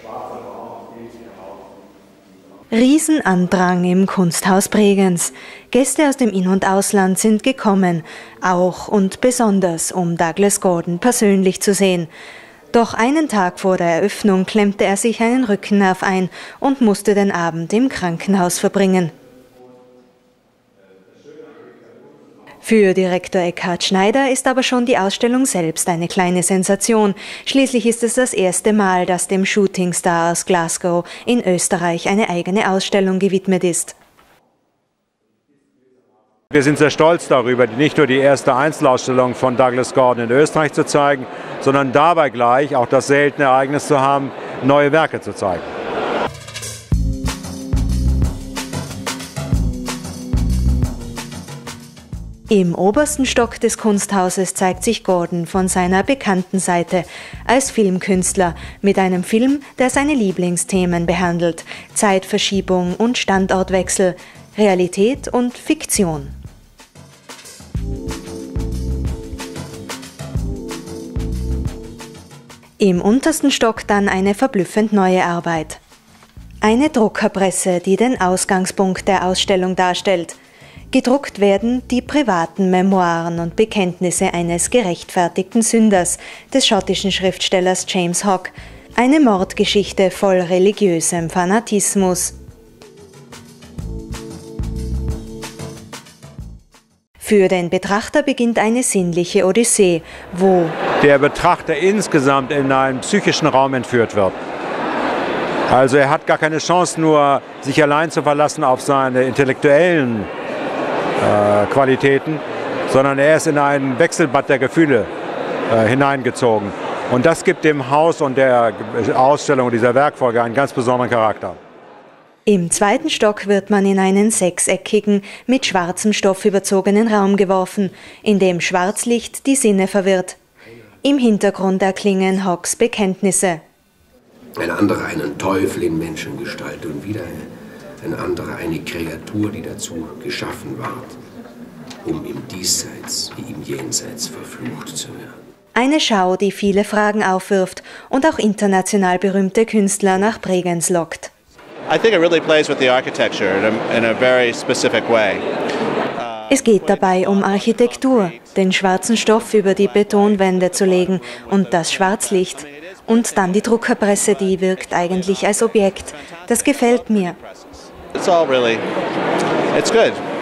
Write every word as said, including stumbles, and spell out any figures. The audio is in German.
Riesenandrang im Kunsthaus Bregenz. Gäste aus dem In- und Ausland sind gekommen, auch und besonders, um Douglas Gordon persönlich zu sehen. Doch einen Tag vor der Eröffnung klemmte er sich einen Rückennerv ein und musste den Abend im Krankenhaus verbringen. Für Direktor Eckhard Schneider ist aber schon die Ausstellung selbst eine kleine Sensation. Schließlich ist es das erste Mal, dass dem Shootingstar aus Glasgow in Österreich eine eigene Ausstellung gewidmet ist. Wir sind sehr stolz darüber, nicht nur die erste Einzelausstellung von Douglas Gordon in Österreich zu zeigen, sondern dabei gleich auch das seltene Ereignis zu haben, neue Werke zu zeigen. Im obersten Stock des Kunsthauses zeigt sich Gordon von seiner bekannten Seite als Filmkünstler mit einem Film, der seine Lieblingsthemen behandelt: Zeitverschiebung und Standortwechsel, Realität und Fiktion. Im untersten Stock dann eine verblüffend neue Arbeit. Eine Druckerpresse, die den Ausgangspunkt der Ausstellung darstellt. Gedruckt werden die privaten Memoiren und Bekenntnisse eines gerechtfertigten Sünders, des schottischen Schriftstellers James Hogg. Eine Mordgeschichte voll religiösem Fanatismus. Für den Betrachter beginnt eine sinnliche Odyssee, wo der Betrachter insgesamt in einen psychischen Raum entführt wird. Also er hat gar keine Chance, nur sich allein zu verlassen auf seine intellektuellen äh, Qualitäten, sondern er ist in ein Wechselbad der Gefühle äh, hineingezogen. Und das gibt dem Haus und der Ausstellung dieser Werkfolge einen ganz besonderen Charakter. Im zweiten Stock wird man in einen sechseckigen, mit schwarzem Stoff überzogenen Raum geworfen, in dem Schwarzlicht die Sinne verwirrt. Im Hintergrund erklingen Hoggs Bekenntnisse. Ein anderer einen Teufel in Menschengestalt und wieder ein anderer eine Kreatur, die dazu geschaffen ward, um im Diesseits wie im Jenseits verflucht zu werden. Eine Schau, die viele Fragen aufwirft und auch international berühmte Künstler nach Bregenz lockt. Es geht dabei um Architektur, den schwarzen Stoff über die Betonwände zu legen und das Schwarzlicht. Und dann die Druckerpresse, die wirkt eigentlich als Objekt. Das gefällt mir. It's all really, it's good.